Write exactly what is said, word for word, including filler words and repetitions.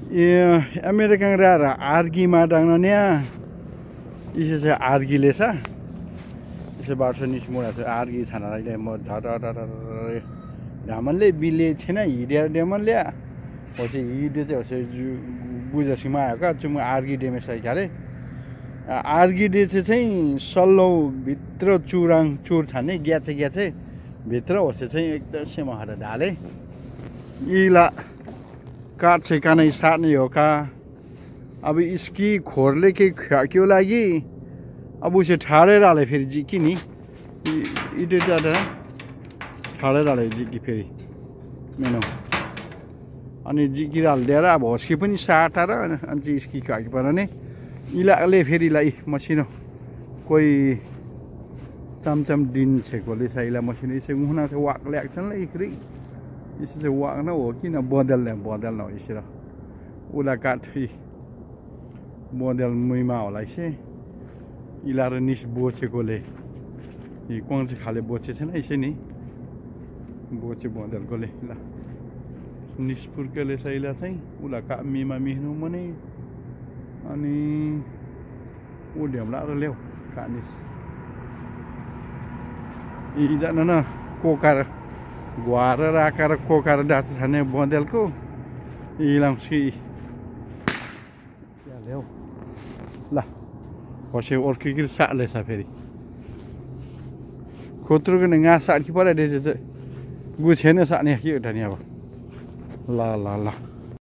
ये अमेरिकन रा आर्गी मा डांगनानिया इसे से आर्गी लेसा इसे बारसो निस मोरा से आर्गी छाना लाइले म झट धामनले बिले छैन हिडिया डेमनले पछि हिडे चाहिँ होसे बुझसिमा आका जुम आर्गी डेमे साइकाले आर्गी डे चाहिँ सल्लो भित्र चुराङ चुर छाने ग्याचे ग्याचे भित्र होसे चाहिँ एकदम सेमा हरा ढाले इला काट चाहिँ कानै साट्ने हो का अब इसकी खोरले के क्यों लागि अब उसे ठाडे राले फेरि जी कि नि इटे जादा ठाडे राले जी कि फेरि मेनो अनि जी कि राल दिएर अब हस्की पनि साटार अनि चाहिँ इसकी खाकी पर्ने इलाले फेरि लाई मसिनो कोही चमचम दिन छेकोले साइला मसिनो इसे हुना चाहिँ वाक ल्याक्छन लै इखरी इसे चाहिँ वाक न हो कि न बदल ल्या बदल न इसेर उला काठी मोडल मुइमा होला इसे इलार निस बोचेकोले इ कोन चाहिँ खाले बोचे छैन इसे नि बोचे बदलकोले ल निस्पुर्केले सैला चाहिँ उला कामीमा मिह्नु मने अनि उ ढेमला र ल्याउ कानिस इ जान न कोकार ग्वार राकार कोकार दाच छाने बदलको इलाउँसी या ल्याउ ल होसे अर्की कि साले सा फेरि खोत्रुको ने nga साट कि परे दे गु छैन साने के उठानी अब ल ल ल